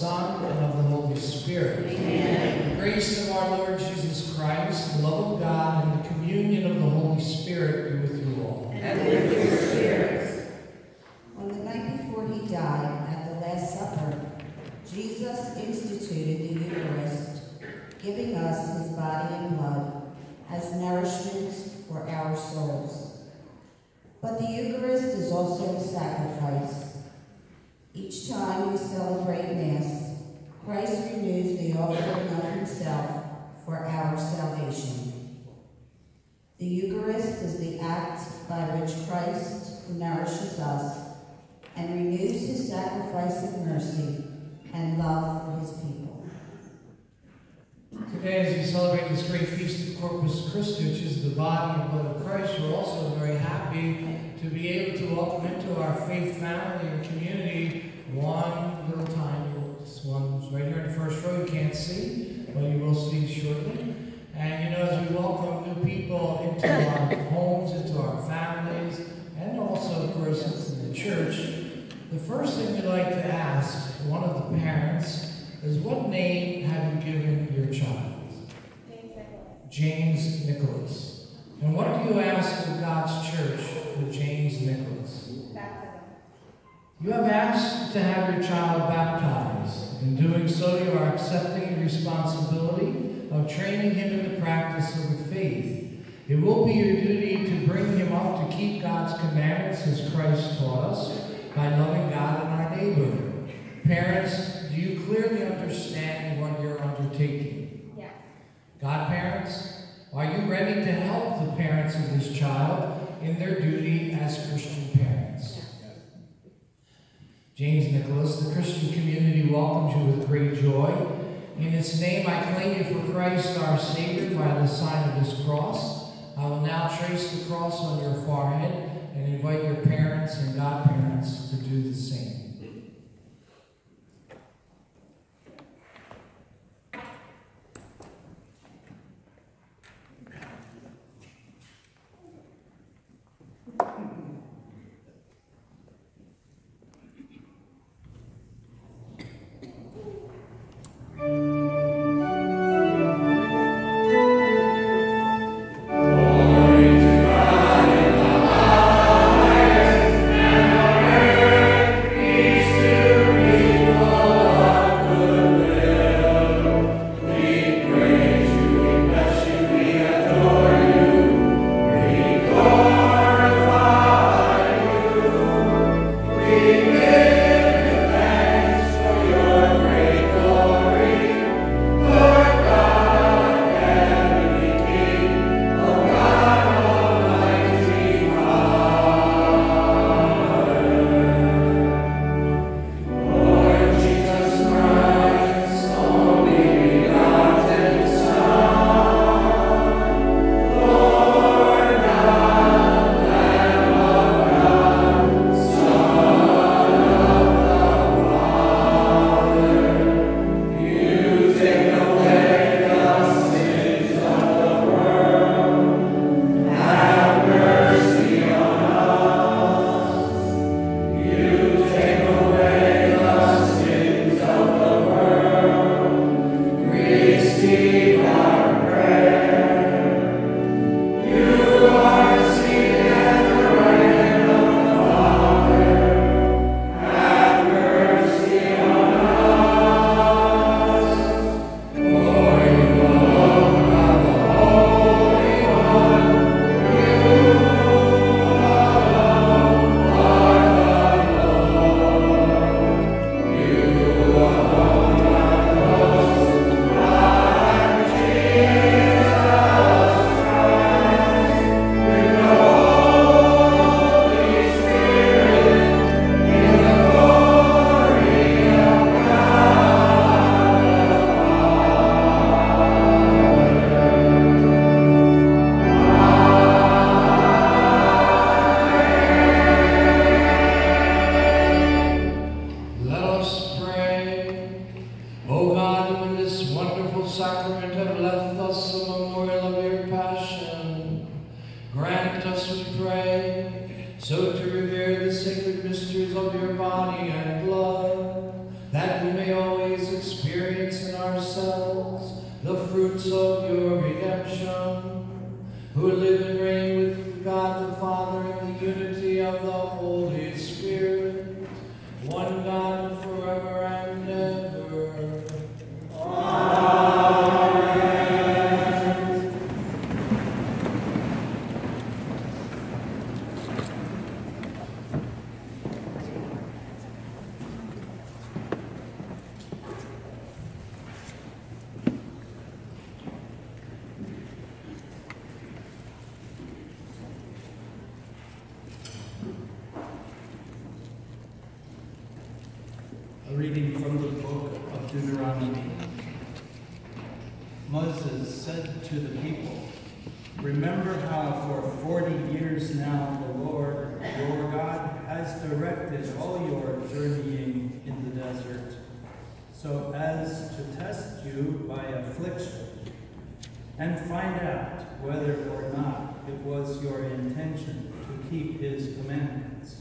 Son, and of the Holy Spirit. Amen. The grace of our Lord Jesus Christ, the love of God, and the communion of the Holy Spirit be with you all. And with your spirits. On the night before he died, at the Last Supper, Jesus instituted the Eucharist, giving us his body and blood as nourishment for our souls. But the Eucharist is also a sacrifice. Each time we celebrate Mass, Christ renews the offering of himself for our salvation. The Eucharist is the act by which Christ nourishes us and renews his sacrifice of mercy and love for his people. Today, as we celebrate this great feast of Corpus Christi, which is the body and blood of Christ, we're also very happy to be able to welcome into our faith family and community one little tiny, this one's right here in the first row. You can't see, but you will see shortly. And you know, as we welcome new people into our homes, into our families, and also, of course, into the church, the first thing we'd like to ask one of the parents is, what name have you given your child? James Nicholas. And what do you ask of God's church for James Nicholas? Baptism. You have asked to have your child baptized. In doing so, you are accepting the responsibility of training him in the practice of the faith. It will be your duty to bring him up to keep God's commandments as Christ taught us, by loving God and our neighbor. Parents, do you clearly understand what you're undertaking? Yes. Godparents, are you ready to help the parents of this child in their duty as Christian parents? Yes. James Nicholas, the Christian community welcomes you with great joy. In its name, I claim you for Christ our Savior by the sign of his cross. I will now trace the cross on your forehead and invite your parents and godparents to do the same. Grant us, we pray, so to revere the sacred mysteries of your body and blood, that we may always fruits of your redemption, who live and reign with God the Father in the unity of the Holy Spirit, one God forever and ever. Amen. A reading from the book of Deuteronomy. Moses said to the people, "Remember how for 40 years now the Lord your God has directed all your journeying in the desert, so as to test you by affliction, and find out whether or not it was your intention to keep his commandments.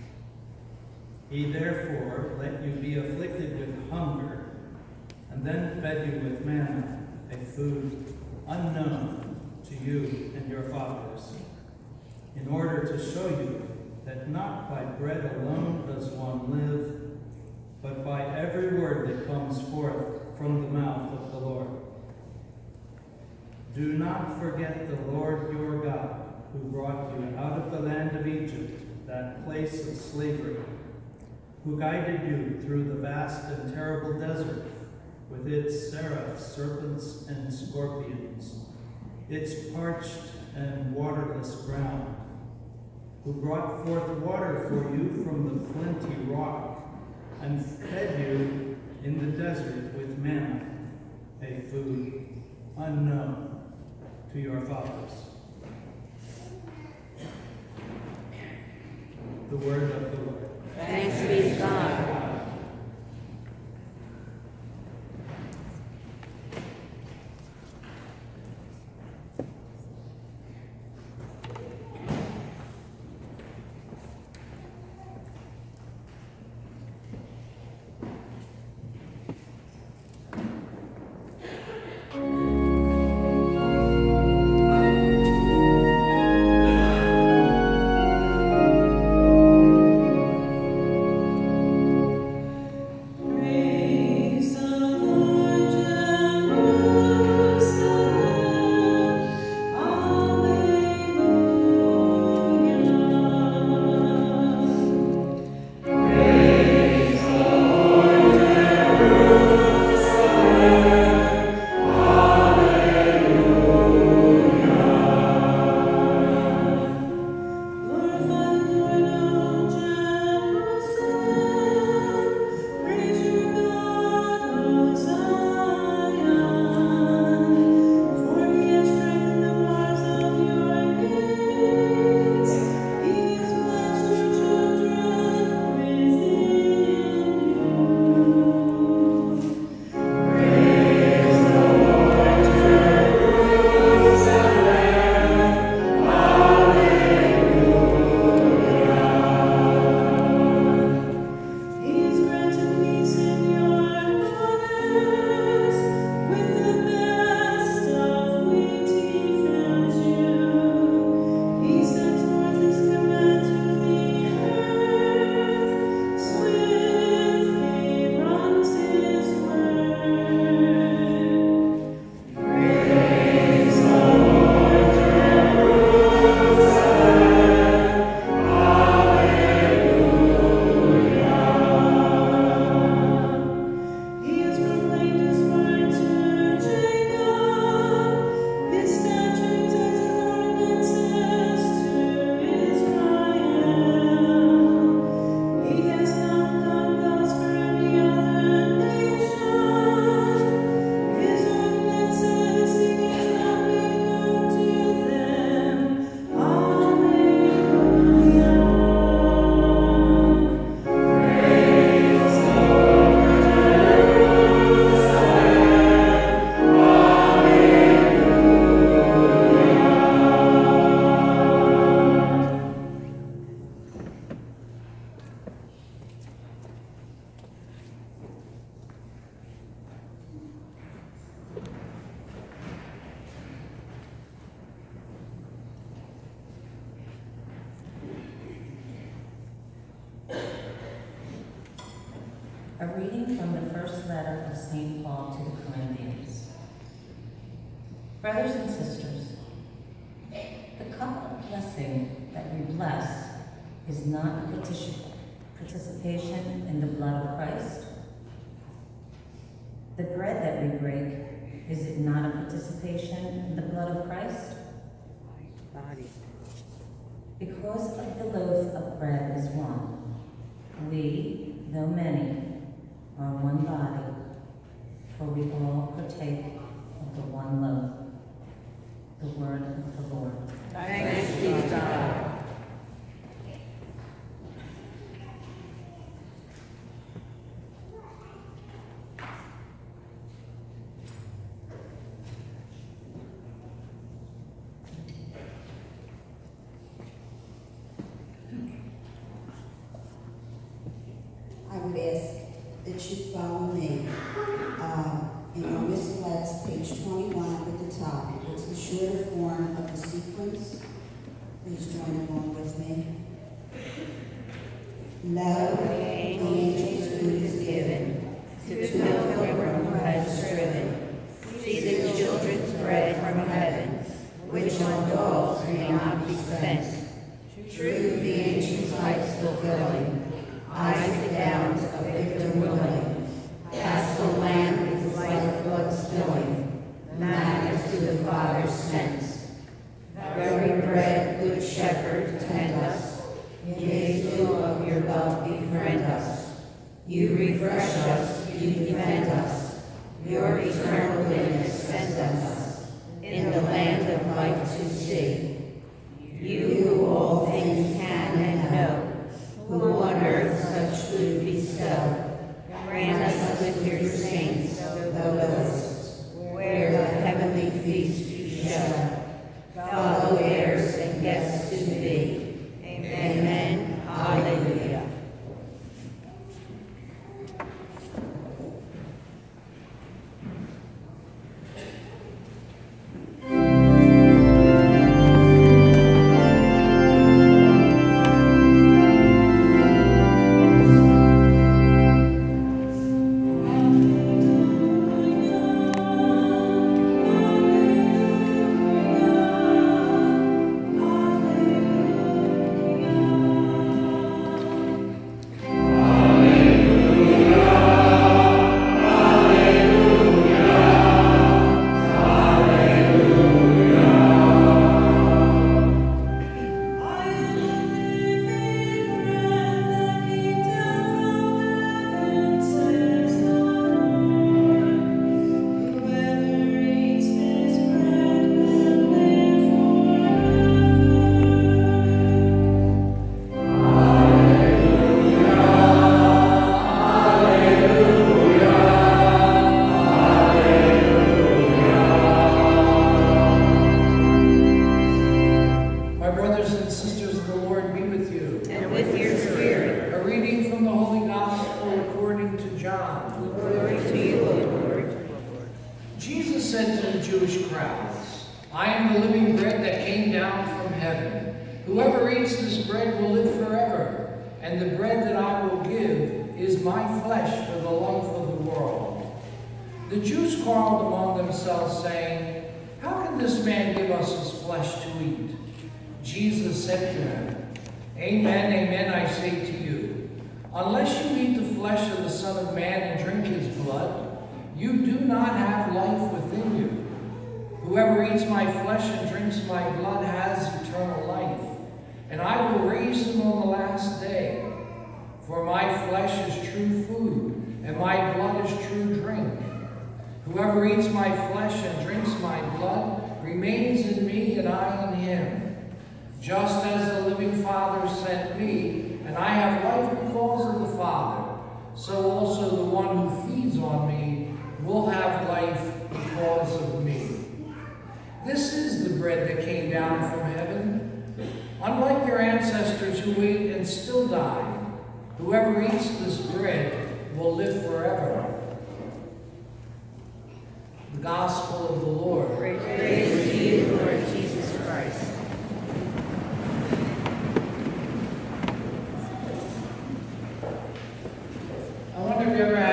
He therefore let you be afflicted with hunger, and then fed you with manna, a food unknown to you and your fathers, in order to show you that not by bread alone does one live, but by every word that comes forth from the mouth of the Lord. Do not forget the Lord your God, who brought you out of the land of Egypt, that place of slavery, who guided you through the vast and terrible desert, with its seraphs, serpents, and scorpions, its parched and waterless ground, who brought forth water for you from the flinty rock, and fed you in the desert with manna, a food unknown to your fathers." The word of the Lord. Thanks be to God. A reading from the first letter of St. Paul to the Corinthians. Brothers and sisters, the cup of blessing that we bless is not a participation in the blood of Christ. The bread that we break, is it not a participation in the blood of Christ? Body. Because of the loaf of bread is one, we, though many, are one body, for we all partake of the one loaf. The word of the Lord. Thanks be to God. I would ask that you follow me in our missal last page 21 up at the top. It's the shorter form of the sequence. Please join along with me. Lo, the angel's food is given, To the pilgrim who has striven, see the children's bread from heaven, which on dogs may not be spent. True, the ancient heights fulfilling, Isaac downs a victim willing, cast the land with lifeblood spilling, manna to the Father's sense. Very bread, good shepherd, tend us, yea, full of your love befriend us. You refresh us, you defend us, your eternal goodness sends us, in the land of life to see. You who all things can and know, who on earth such food bestow, grant us with your saints, the lowest, where the heavenly feast you show, fellow heirs and guests to be. Amen. Hallelujah. Whoever eats my flesh and drinks my blood remains in me and I in him. Just as the living Father sent me, and I have life because of the Father, so also the one who feeds on me will have life because of me. This is the bread that came down from heaven. Unlike your ancestors who ate and still died, whoever eats this bread will live forever. The Gospel of the Lord. Praise to you, Lord Jesus Christ. I wonder if you ever had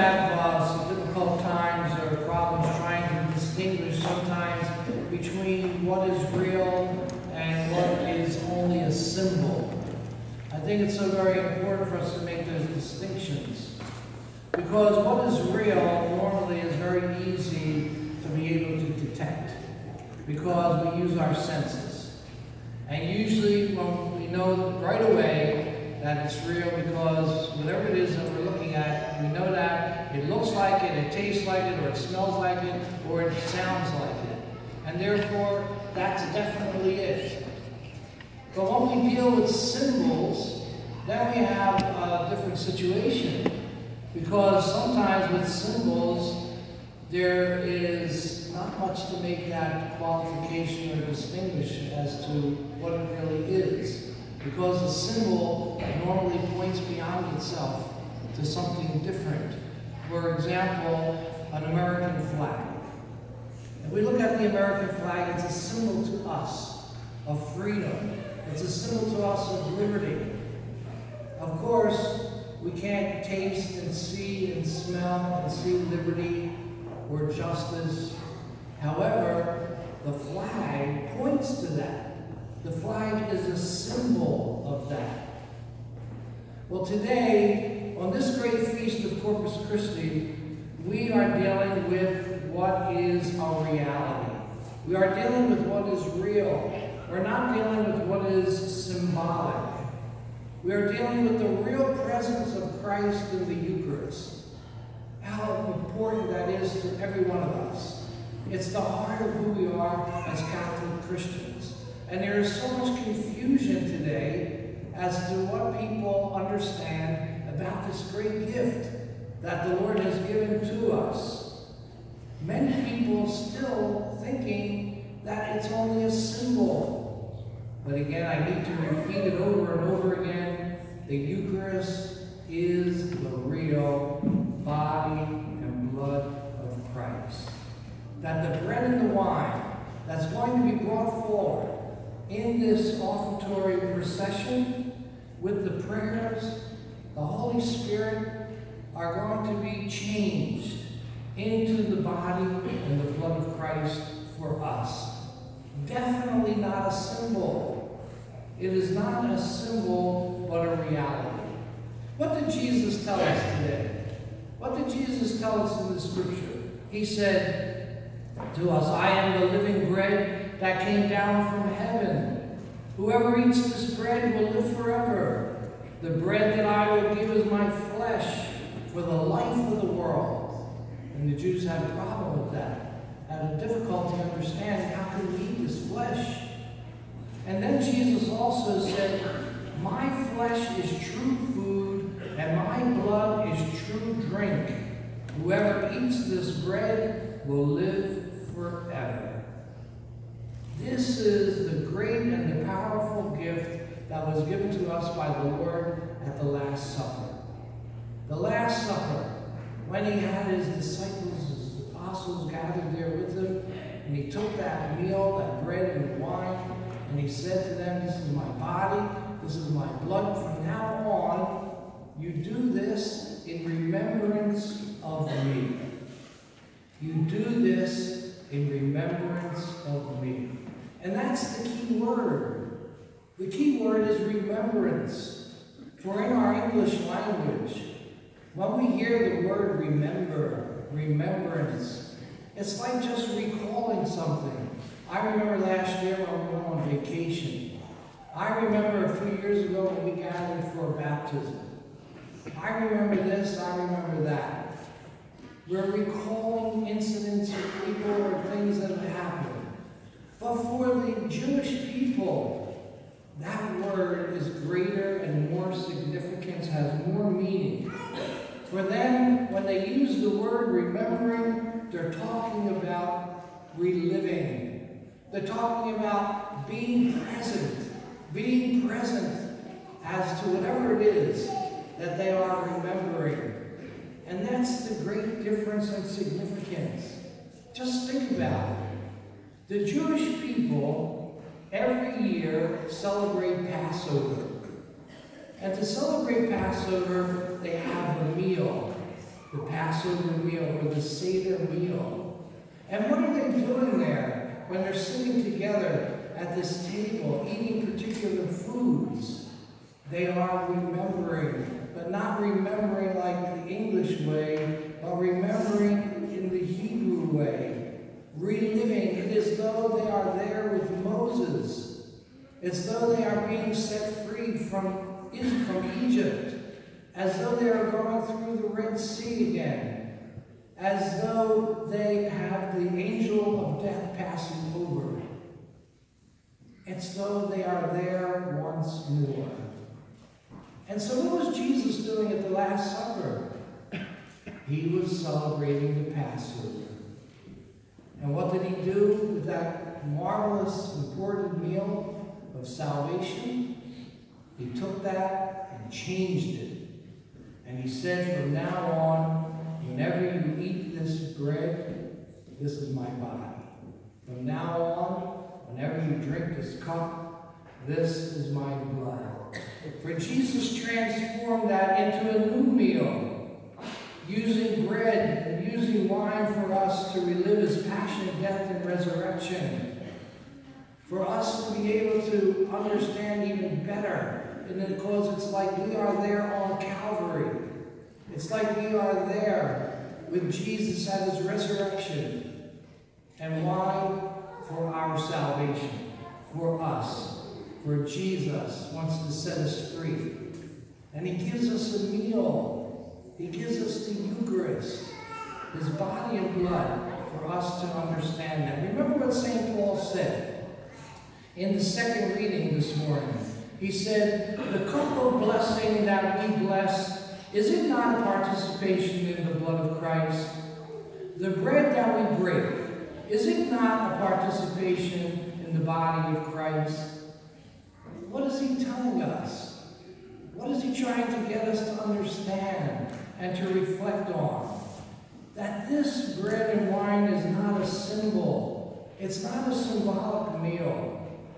think it's so very important for us to make those distinctions. Because what is real normally is very easy to be able to detect. Because we use our senses. And usually when we know right away that it's real, because whatever it is that we're looking at, we know that it looks like it, it tastes like it, or it smells like it, or it sounds like it. And therefore, that's definitely it. But when we deal with symbols, then we have a different situation. Because sometimes with symbols, there is not much to make that qualification or distinguish as to what it really is. Because the symbol normally points beyond itself to something different. For example, an American flag. If we look at the American flag, it's a symbol to us of freedom. It's a symbol to us of liberty. Of course, we can't taste and see and smell and see liberty or justice. However, the flag points to that. The flag is a symbol of that. Well, today, on this great feast of Corpus Christi, we are dealing with what is a reality. We are dealing with what is real. We're not dealing with what is symbolic. We are dealing with the real presence of Christ in the Eucharist. How important that is to every one of us. It's the heart of who we are as Catholic Christians. And there is so much confusion today as to what people understand about this great gift that the Lord has given to us. Many people still thinking that it's only a symbol. But again, I need to repeat it over and over again. The Eucharist is the real body and blood of Christ. That the bread and the wine that's going to be brought forward in this offertory procession with the prayers, the Holy Spirit are going to be changed into the body and the blood of Christ for us. Definitely not a symbol. It is not a symbol, but a reality. What did Jesus tell us today? What did Jesus tell us in the scripture? He said to us, I am the living bread that came down from heaven. Whoever eats this bread will live forever. The bread that I will give is my flesh for the life of the world. And the Jews had a problem with that. Had a difficulty understanding how can we eat this flesh. And then Jesus also said, my flesh is true food and my blood is true drink. Whoever eats this bread will live forever. This is the great and the powerful gift that was given to us by the Lord at the Last Supper. The Last Supper, when he had his disciples, his apostles gathered there with him, and he took that meal, that bread and wine, and he said to them, this is my body, this is my blood. From now on, you do this in remembrance of me. You do this in remembrance of me. And that's the key word. The key word is remembrance. For in our English language, when we hear the word remember, remembrance, it's like just recalling something. I remember last year when we went on vacation. I remember a few years ago when we gathered for a baptism. I remember this, I remember that. We're recalling incidents of people or things that have happened. But for the Jewish people, that word is greater and more significance, has more meaning. For them, when they use the word remembering, they're talking about reliving. They're talking about being present as to whatever it is that they are remembering. And that's the great difference and significance. Just think about it. The Jewish people every year celebrate Passover. And to celebrate Passover, they have a meal, the Passover meal or the Seder meal. And what are they doing there when they're sitting together at this table, eating particular foods? They are remembering, but not remembering like the English way, but remembering in the Hebrew way. Reliving it as though they are there with Moses. It's though they are being set free from Egypt. As though they are going through the Red Sea again. As though they have the angel of death passing over. It's though they are there once more. And so what was Jesus doing at the Last Supper? He was celebrating the Passover. And what did he do with that marvelous, important meal of salvation? He took that and changed it. And he said, from now on, whenever you eat this bread, this is my body. From now on, whenever you drink this cup, this is my blood. For Jesus transformed that into a new meal, using bread and using wine for us to relive his passion, death, and resurrection. For us to be able to understand even better, and because it's like we are there on Calvary. It's like we are there with Jesus at his resurrection. And why? For our salvation. For us. For Jesus wants to set us free. And he gives us a meal. He gives us the Eucharist, his body and blood, for us to understand that. Remember what St. Paul said in the second reading this morning. He said, the cup of blessing that we bless, is it not a participation in the blood of Christ? The bread that we break, is it not a participation in the body of Christ? What is he telling us? What is he trying to get us to understand and to reflect on? That this bread and wine is not a symbol. It's not a symbolic meal.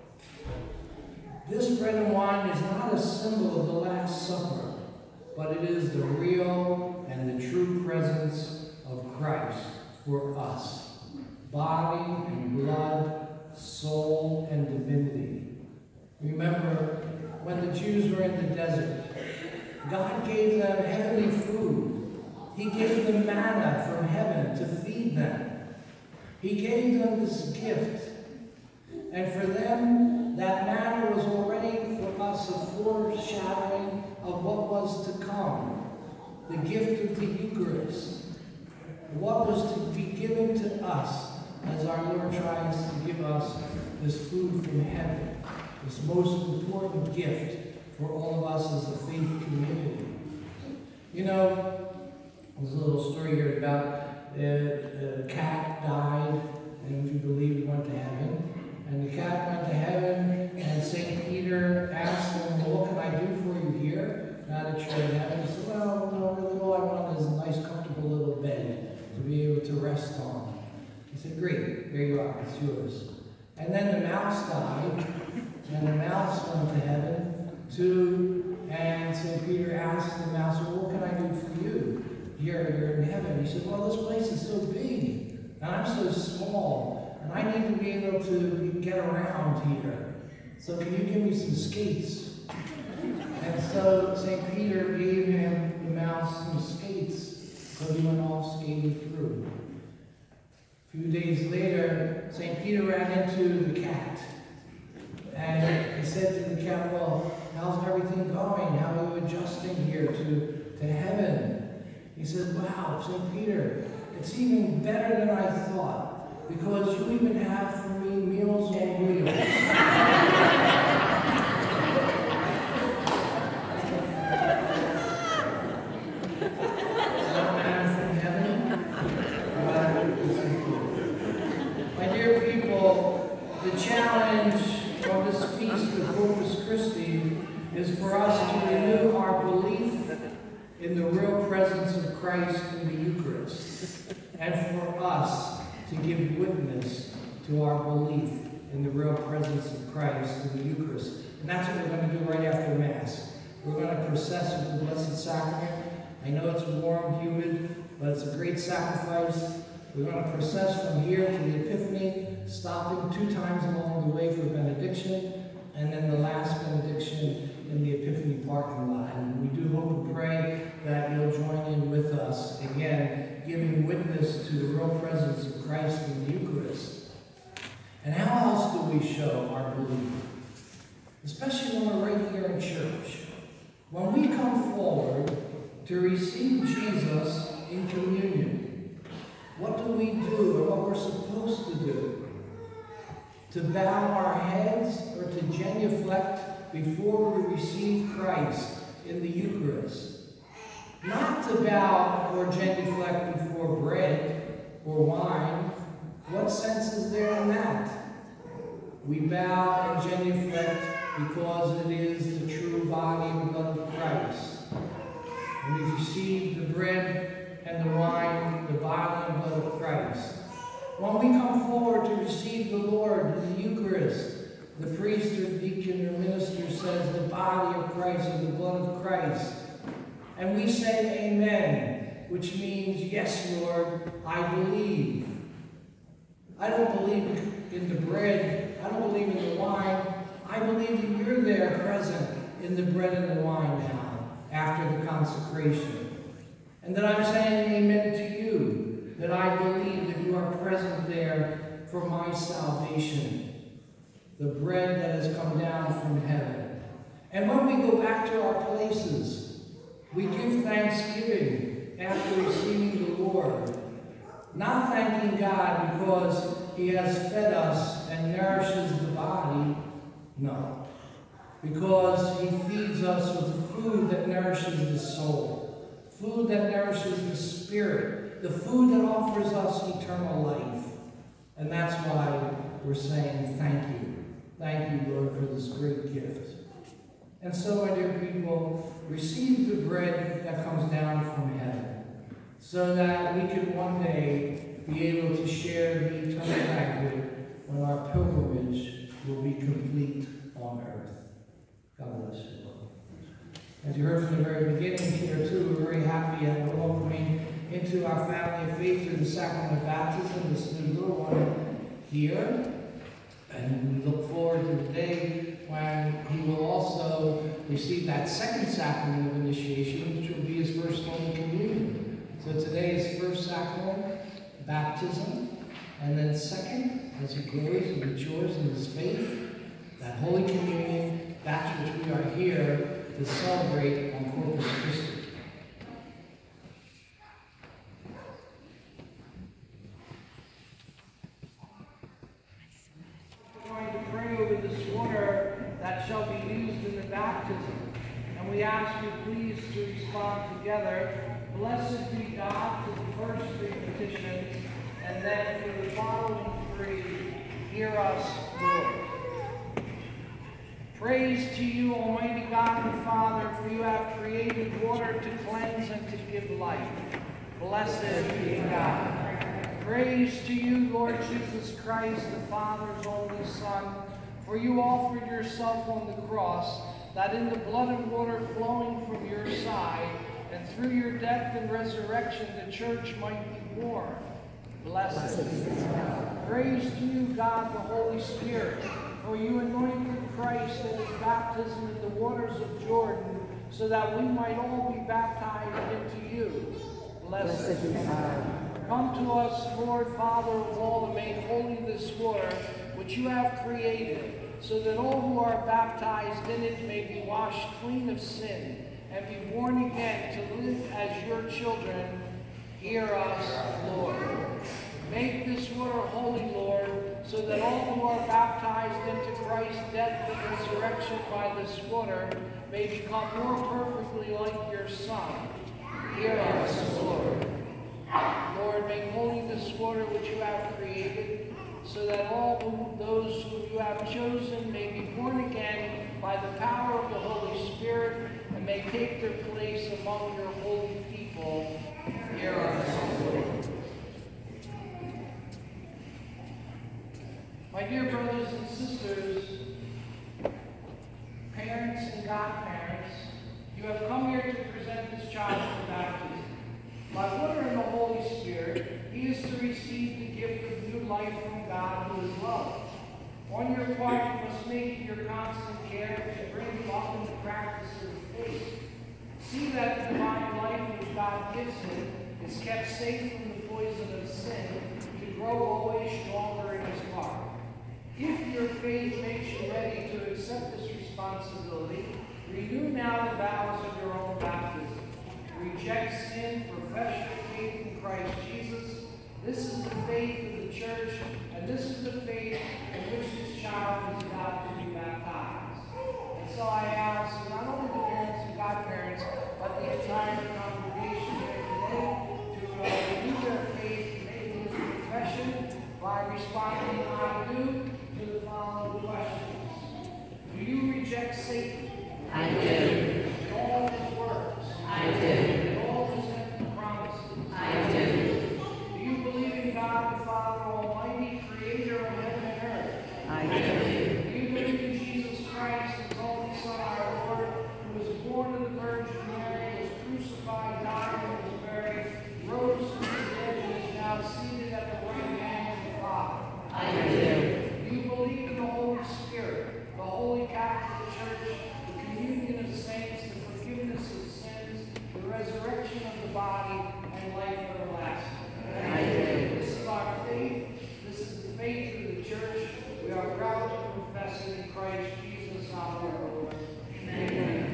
This bread and wine is not a symbol of the Last Supper, but it is the real and the true presence of Christ for us. Body and blood, soul and divinity. Remember, when the Jews were in the desert, God gave them heavenly food. He gave them manna from heaven to feed them. He gave them this gift. And for them, that manna was already for us a foreshadowing of what was to come. The gift of the Eucharist. What was to be given to us as our Lord tries to give us this food from heaven. This most important gift for all of us as a faith community. You know, there's a little story here about a cat died, and if you believe he went to heaven. And the cat went to heaven, and St. Peter asked him, well, what can I do for you here? Now that you're in heaven. He said, well, no, really all I want is a nice, comfortable little bed to be able to rest on. He said, great, there you are, it's yours. And then the mouse died, and the mouse went to heaven too, and St. Peter asked the mouse, well, what can I do for you? Here, you're in heaven. He said, well, this place is so big, and I'm so small, and I need to be able to get around here. So can you give me some skates? And so St. Peter gave him, the mouse, some skates, so he went off skating through. A few days later, St. Peter ran into the cat. And he said to the cat, well, how's everything going? How are you adjusting here to heaven? He said, wow, St. Peter, it's even better than I thought, because you even have for me meals on wheels. The challenge of this feast of Corpus Christi is for us to renew our belief in the real presence of Christ in the Eucharist, and for us to give witness to our belief in the real presence of Christ in the Eucharist. And that's what we're going to do right after Mass. We're going to process with the Blessed Sacrament. I know it's warm, humid, but it's a great sacrifice. We're going to process from here to the Epiphany, stopping 2 times along the way for benediction, and then the last benediction in the Epiphany parking lot. And we do hope and pray that you'll join in with us, again, giving witness to the real presence of Christ in the Eucharist. And how else do we show our belief? Especially when we're right here in church. When we come forward to receive Jesus in communion, what do we do, or what we're supposed to do? To bow our heads or to genuflect before we receive Christ in the Eucharist. Not to bow or genuflect before bread or wine. What sense is there in that? We bow and genuflect because it is the true body and blood of Christ. And we receive the bread and the wine, the body and blood of Christ. When we come forward to receive the Lord in the Eucharist, the priest or deacon or minister says the body of Christ and the blood of Christ. And we say amen, which means, yes, Lord, I believe. I don't believe in the bread. I don't believe in the wine. I believe that you're there present in the bread and the wine now, after the consecration. And that I'm saying amen to you, that I believe that you are present there for my salvation, the bread that has come down from heaven. And when we go back to our places, we give thanksgiving after receiving the Lord, not thanking God because he has fed us and nourishes the body, no, because he feeds us with food that nourishes the soul, food that nourishes the spirit, the food that offers us eternal life. And that's why we're saying thank you. Thank you, Lord, for this great gift. And so, my dear people, receive the bread that comes down from heaven, so that we can one day be able to share the eternal banquet when our pilgrimage will be complete on earth. God bless you. As you heard from the very beginning here, too, we're very happy and we're welcoming into our family of faith through the sacrament of baptism this new little one here. And we look forward to the day when he will also receive that second sacrament of initiation, which will be his first Holy Communion. So today is first sacrament, baptism, and then second, as he grows and matures in his faith, that Holy Communion, that's which we are here to celebrate on Corpus Christi. We're going to pray over this water that shall be used in the baptism. And we ask you please to respond together. Blessed be God to the first three petitions, and then for the following three, hear us, Lord. Praise to you, Almighty God and Father, for you have created water to cleanse and to give life. Blessed be God. Praise to you, Lord Jesus Christ, the Father's only Son, for you offered yourself on the cross, that in the blood and water flowing from your side, and through your death and resurrection, the church might be born. Blessed be God. Praise to you, God, the Holy Spirit, for you anointed Christ at his baptism in the waters of Jordan, so that we might all be baptized into you. Blessed be God. Come to us, Lord, Father of all, and make holy this water which you have created, so that all who are baptized in it may be washed clean of sin, and be born again to live as your children. Hear us, Lord. Make this water holy, Lord, so that all who are baptized into Christ's death and resurrection by this water may become more perfectly like your Son. Hear us, Lord. Lord, make holy this water which you have created, so that all those whom you have chosen may be born again by the power of the Holy Spirit, and may take their place among your holy people. Hear us, Lord. My dear brothers and sisters, parents and godparents, you have come here to present this child for baptism. By water and the Holy Spirit, he is to receive the gift of new life from God, who is love. On your part, you must make your constant care to bring up in the practice of faith. See that the divine life which God gives him is kept safe from the poison of sin, to grow always stronger in his heart. If your faith makes you ready to accept this responsibility, renew now the vows of your own baptism. Reject sin, profess your faith in Christ Jesus. This is the faith of the church, and this is the faith in which this child is about to be baptized. And so I ask not only the parents and godparents, but the entire congregation here today to renew their faith, making this confession by responding "I do" to the following questions. Do you reject Satan? I do. And all his words? I do. And all his empty promises? I do. Do you believe in God the Father Almighty, creator of heaven and earth? I do. Do you believe in Jesus Christ, his only Son, our Lord, who was born of the Virgin Mary, was crucified, died, and was buried, rose from the dead, and is now seated at the right hand of the Father? I do. Do you believe in the Holy Spirit, the Holy Catholic Church, the communion of saints, the forgiveness of sins, the resurrection of the body, and life everlasting? I do. This is our faith. This is the faith of the church. We are proud to confess it in Christ Jesus our Lord. Amen.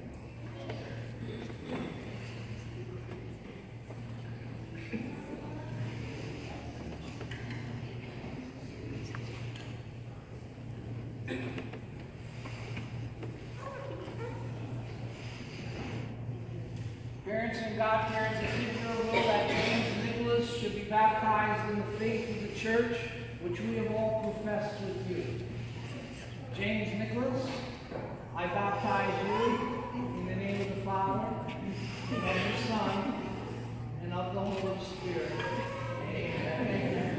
Parents and godparents, it is your will that James Nicholas should be baptized in the faith of the church, which we have all professed with you. James Nicholas, I baptize you in the name of the Father, and of the Son, and of the Holy Spirit. Amen.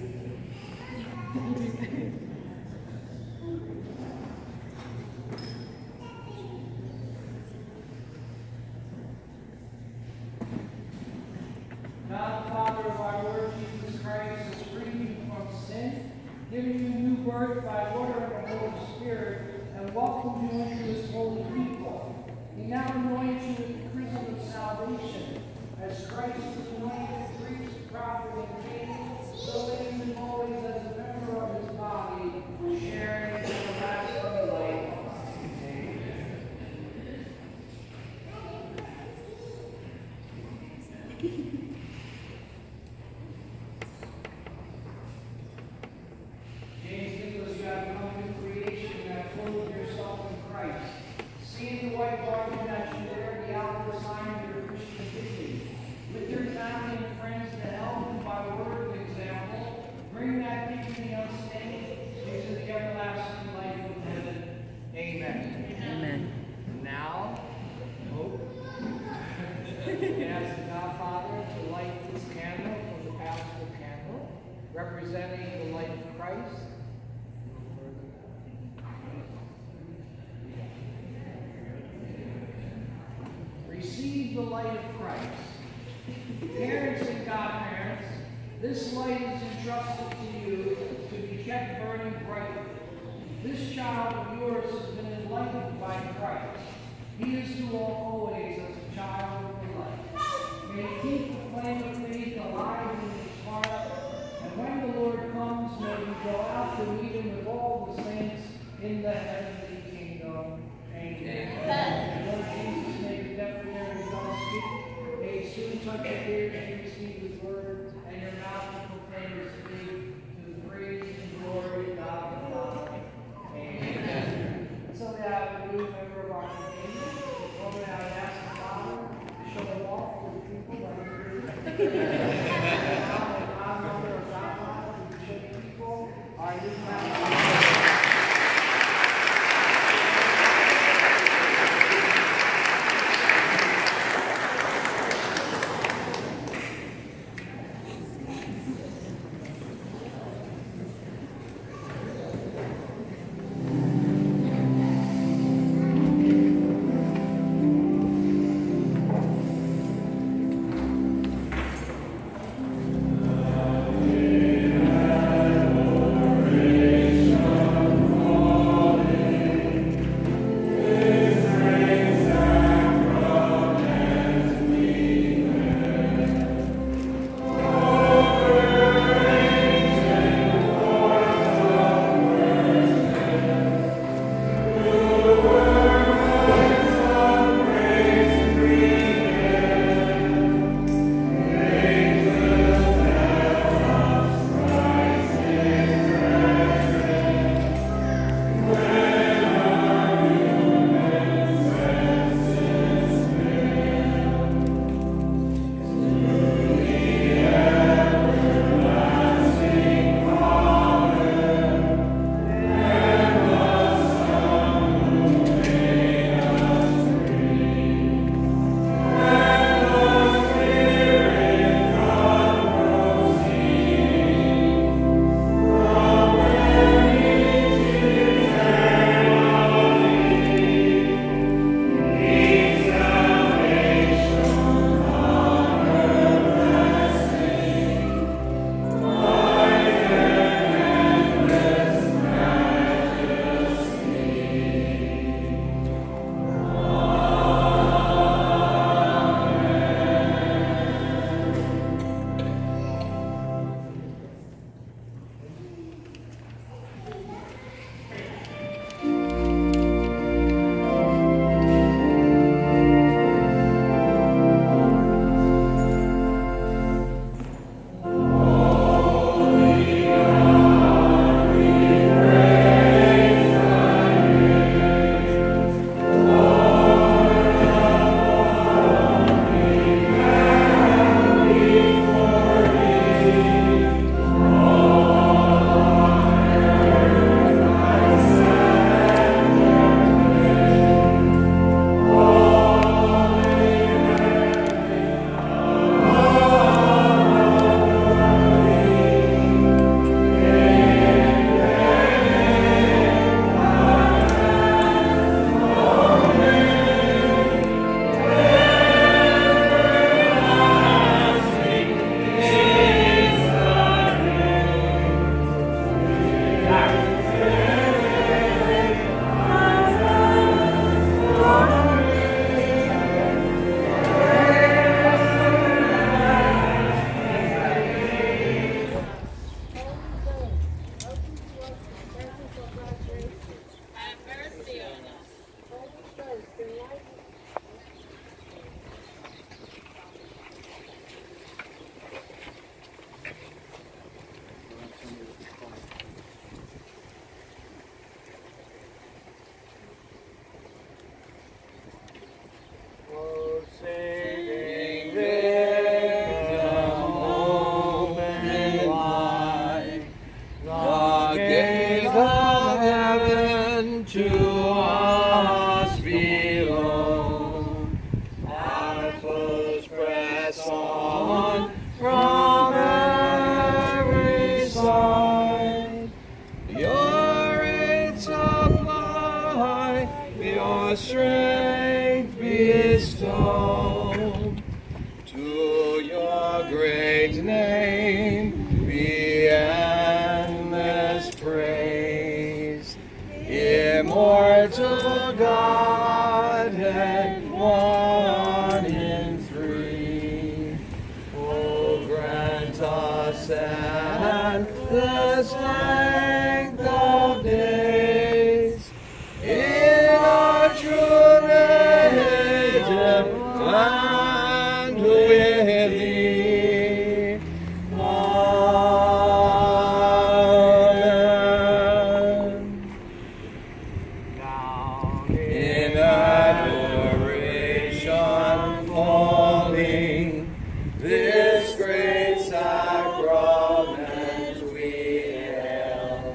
God, the Father of our Lord Jesus Christ, has freed you from sin, given you new birth by water and the Holy Spirit, and welcomed you into his holy people. He now anoints you with the chrism of salvation, as Christ was anointed priest, prophet, and king, so that you always, as a member of his body, share in his everlasting life. Amen. James Nicholas, you have become a new creation, you have clothed yourself in Christ. Seeing the white garment that you wear, the outward sign of your Christian dignity. With your family and friends to help you by word and example, bring that dignity unstained into the everlasting life of heaven. Amen. Amen. Now, hope. We ask the Godfather to light this candle from the paschal candle, representing the light of Christ. Receive the light of Christ. Parents and godparents, this light is entrusted to you to be kept burning brightly. This child of yours has been enlightened by Christ. He is to all always as a child of the light. May he keep the flame of faith alive in his heart, and when the Lord comes, may we go out to meet him with all the saints in the heavenly kingdom. Amen. Lord Jesus, may the deaf hear and the dumb speak. May you soon touch your ears to receive his word, and your mouth to proclaim his faith, to the praise and glory of God the Father. Amen. So we have a new member of our community. Over now, I ask the Father to show them off for the people. name be endless praise. Immortal Godhead, one in three. Oh, grant us endless length of days in our true native land with thee. Amen. Down in adoration falling, this great sacrament we hail.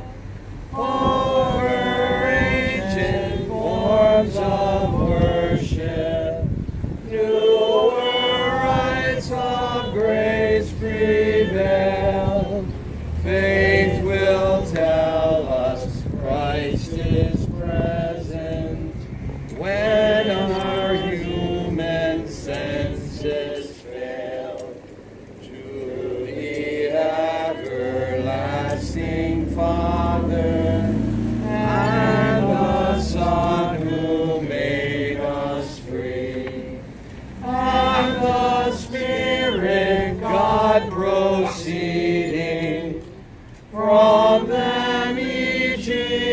Over ancient forms of worship, newer rites of grace prevail. Faith will tell us Christ is present when our human senses fail. To the everlasting Father and the Son who made us free, and the Spirit God proceeding from them each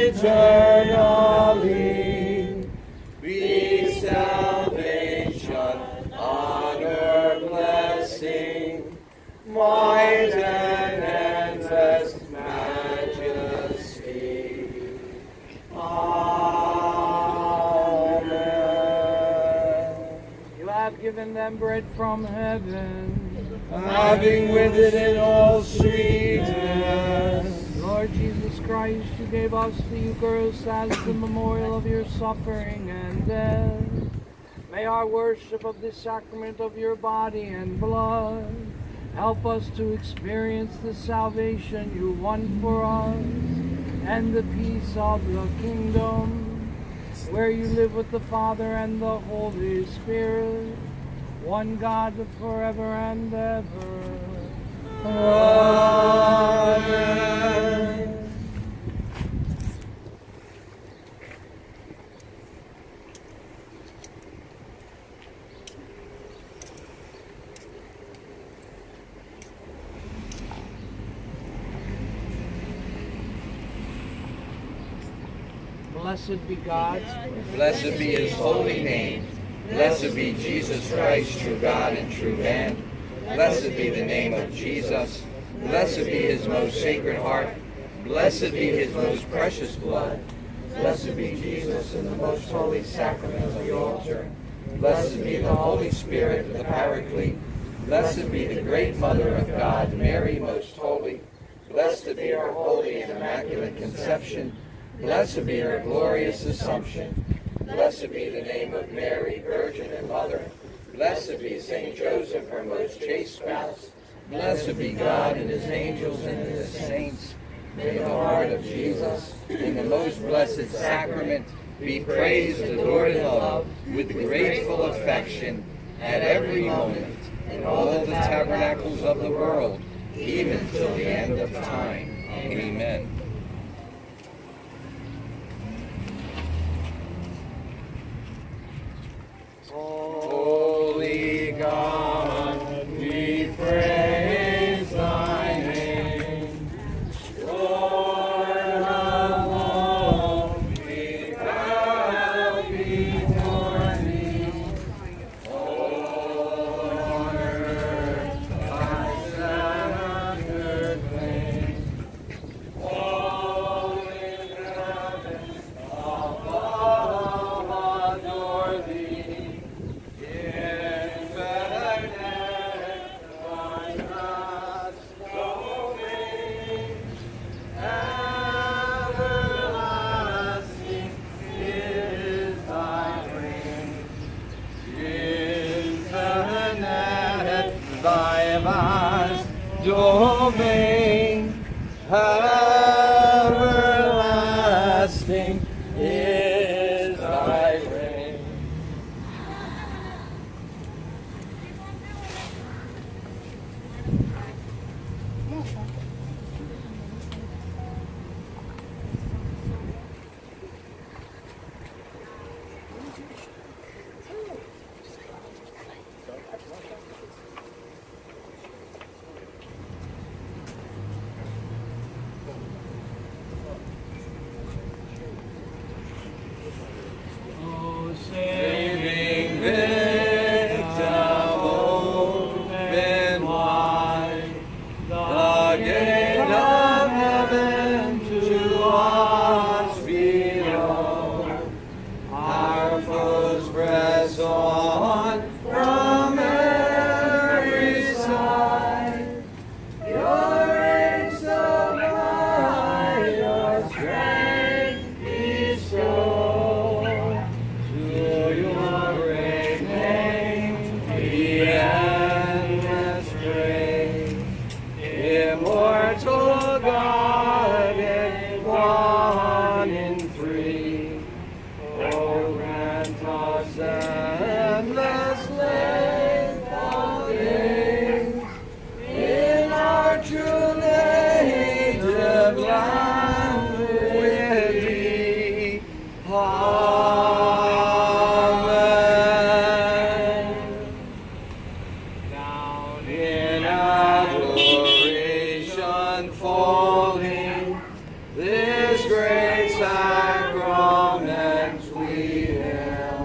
eternally, be salvation, honor, blessing, might, and endless majesty. Amen. You have given them bread from heaven, Having with it in all sweetness, Lord Jesus Christ, you gave us the Eucharist as the memorial of your suffering and death. May our worship of this sacrament of your body and blood help us to experience the salvation you won for us and the peace of the kingdom, where you live with the Father and the Holy Spirit, one God forever and ever. Amen. Blessed be God. Blessed be his holy name. Blessed be Jesus Christ, true God and true man. Blessed be the name of Jesus. Blessed be his most sacred heart. Blessed be his most precious blood. Blessed be Jesus in the most holy sacrament of the altar. Blessed be the Holy Spirit, the Paraclete. Blessed be the great Mother of God, Mary most holy. Blessed be her holy and immaculate conception. Blessed be her glorious Assumption. Blessed be the name of Mary, Virgin and Mother. Blessed be Saint Joseph, her most chaste spouse. Blessed be God and his angels and his saints. May the heart of Jesus, in the most blessed sacrament, be praised, adored, and loved with grateful affection at every moment in all the tabernacles of the world, even till the end of time. Amen. Holy God, we praise thy name. Lord alone, we bow before thee. On earth thy scepter claims. All in heaven above adore thee. Domain, everlasting is thy reign. gate of heaven to us below. Our foes press on from every side. Your reign so high, your strength bestow. To your great name be endless praise. Immortal God and one in three, oh, grant us endless length of days in our true native land with thee. Amen. Down in adoration folding this great sacrament we hail.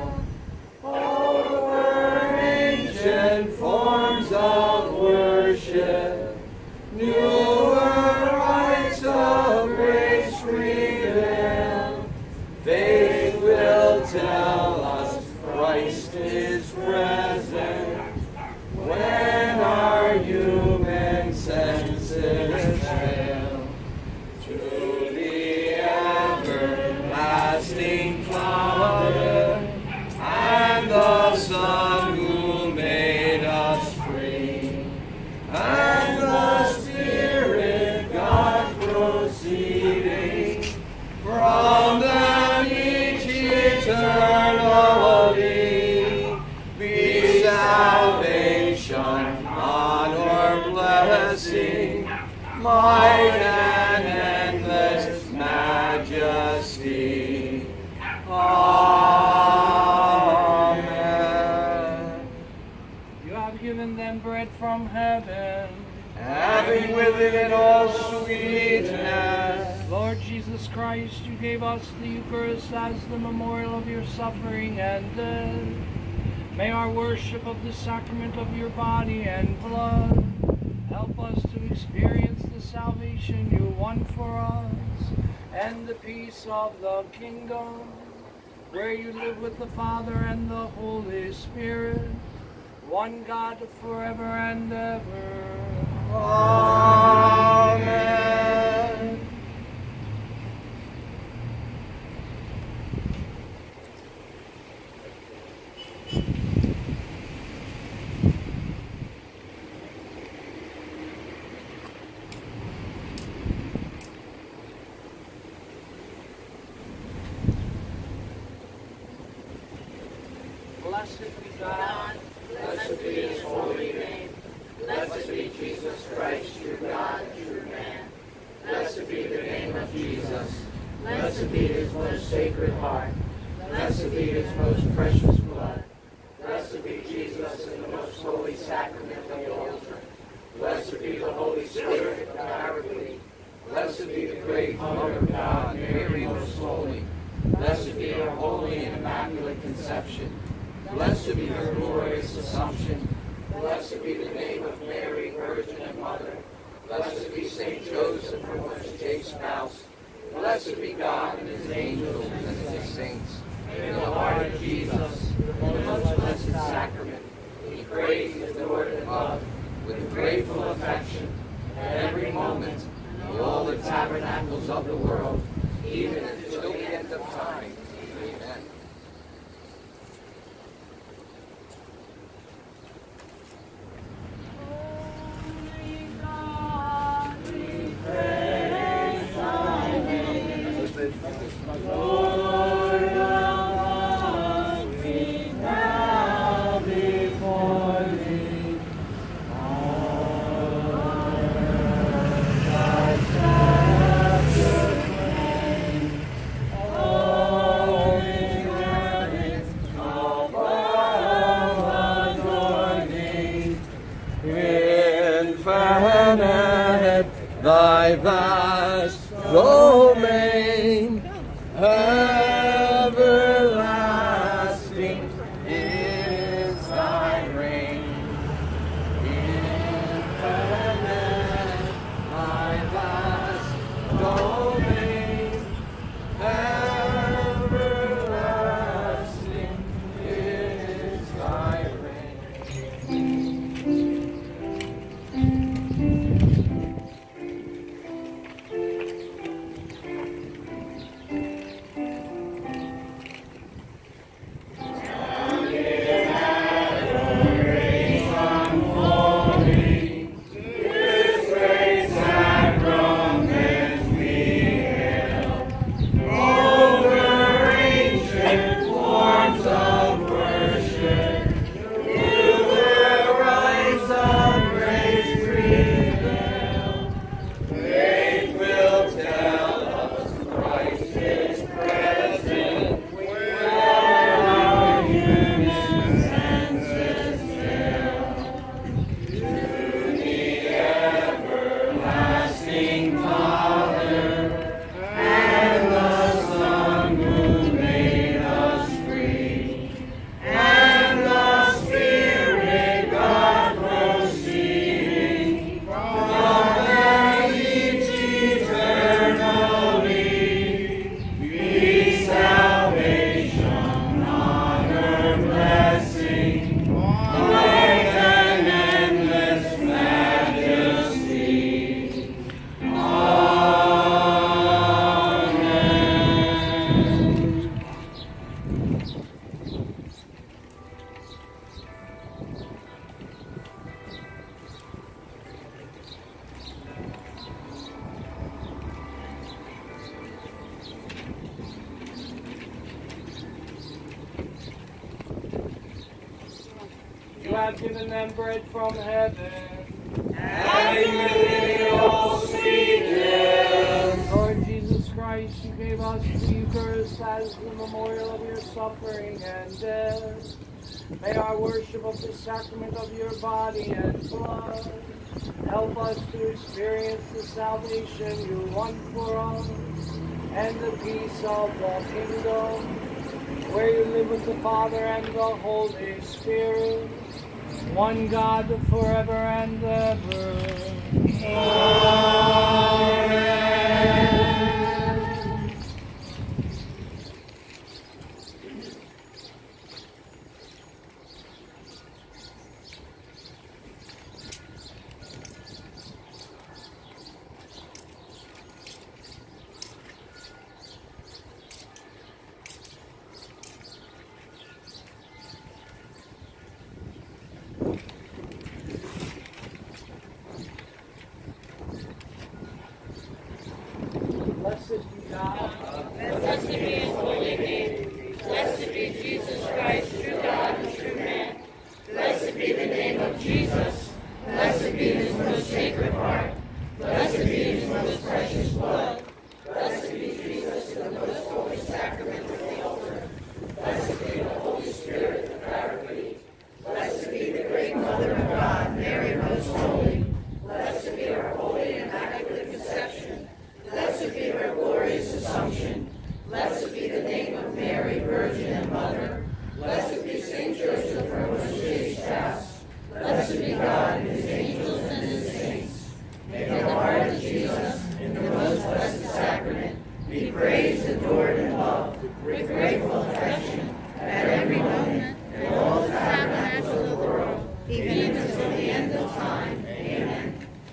Over ancient forms of worship, newer rites of grace prevail. Faith will tell us Christ is present when our human senses fail. To the everlasting Father and the Son who made us free, and the Spirit God proceeding from them each eternally, be salvation, honor, blessing, might, and endless majesty. Amen. You have given them bread from heaven. Having with it in all sweetness, Lord Jesus Christ, you gave us the Eucharist as the memorial of your suffering and death. May our worship of the sacrament of your body and blood help us to experience the salvation you won for us and the peace of the kingdom, where you live with the Father and the Holy Spirit, one God forever and ever. Amen. Blessed be God. Blessed be his holy name. Blessed be Jesus Christ, true God, true man. Blessed be the name of Jesus. Blessed be his most sacred heart. Blessed be his most precious blood. Blessed be Jesus in the most holy sacrament of the altar. Blessed be the Holy Spirit, the Paraclete. Blessed be the great Mother of God, Mary most holy. Blessed be her holy and immaculate conception. Blessed be her glorious assumption. Blessed be the name of Mary, Virgin and Mother. Blessed be Saint Joseph, her most chaste spouse. Blessed be God and his angels and his saints. In the heart of Jesus, in the most blessed sacrament, we praise, adore, and love with grateful affection at every moment in all the tabernacles of the world, even until the end of time. Amen. Infinite, thy vast domain, everlasting is thy reign. Infinite, thy have given them bread from heaven. And you may all see them. Lord Jesus Christ, you gave us the Eucharist as the memorial of your suffering and death. May our worship of the sacrament of your body and blood help us to experience the salvation you won for us and the peace of the kingdom, where you live with the Father and the Holy Spirit, one God forever and ever. Amen. Blessed be God. Blessed be his holy name. Blessed be Jesus Christ, true God and true man. Blessed be the name of Jesus. Blessed be his most sacred heart. Blessed be his most precious blood. Blessed be Jesus, the most holy sacrament of the altar. Blessed be the Holy Spirit, the Paraclete. Blessed be the great Mother of God, Mary most holy. Blessed be her holy and immaculate conception. Blessed be her glorious assumption. Blessed be the name of Mary, Virgin and Mother. Blessed be Saint Joseph, her most chaste spouse. Blessed be God, his angels and his saints. May the heart of Jesus, in the most blessed sacrament, be praised, adored, and loved with grateful affection at every moment in all the tabernacles of the world, even until the end of time. Amen.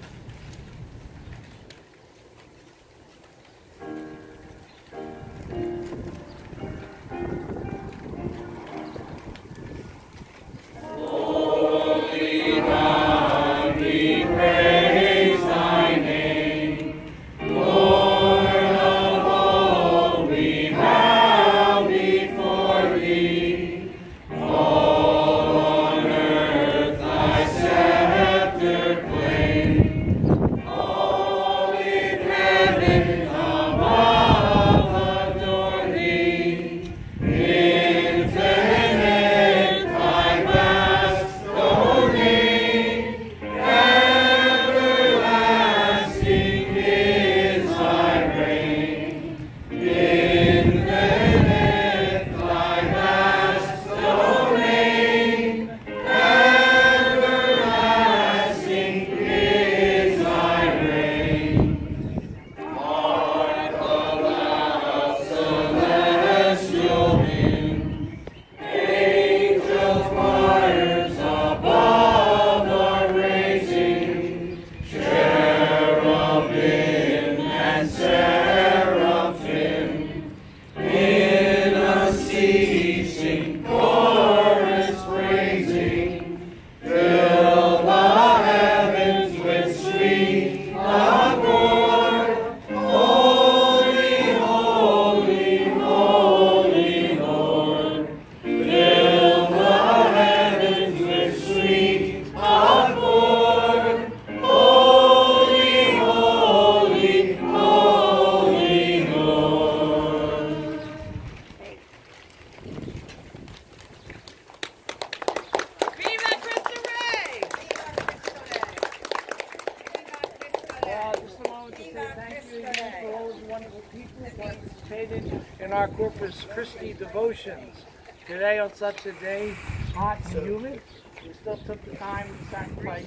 In our Corpus Christi devotions. Today, on such a day, hot and humid, we still took the time and sacrifice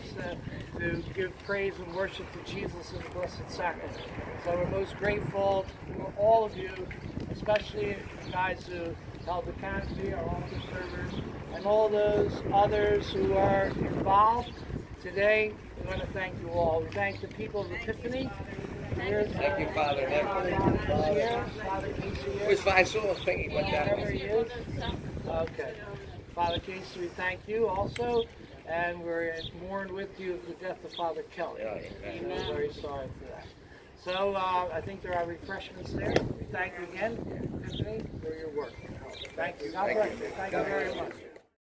to give praise and worship to Jesus in the Blessed Sacrament. So we're most grateful for all of you, especially you guys who held the canopy, our altar servers, and all those others who are involved. Today, we want to thank you all. We thank the people of Epiphany. Thank you, Father. Father Casey. Which I saw a thing went Wherever he down. is. Okay. Father Casey, we thank you also, and we're mourned with you of the death of Father Kelly. We're very sorry for that. So I think there are refreshments there. We thank you again, Tiffany, for your work. Thank you. God bless you. Thank you very much.